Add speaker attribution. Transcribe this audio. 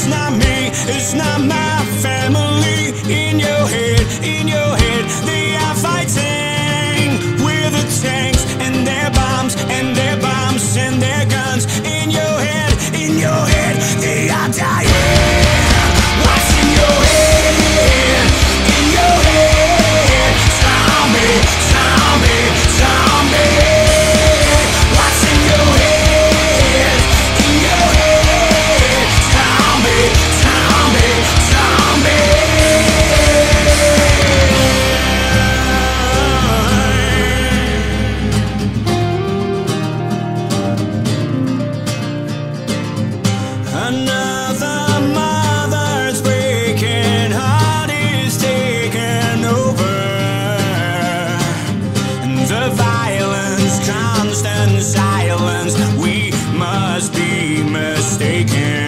Speaker 1: not me, it's not my family. In your head, they are fighting with the tanks and their bombs and their bombs and their guns. In your head, they are dying. What's in your head? In your head, zombie, zombie, zombie. What's in your head? In your head, zombie, zombie, zombie. Another mother's breaking heart is taking over. The violence, constant silence, we must be mistaken.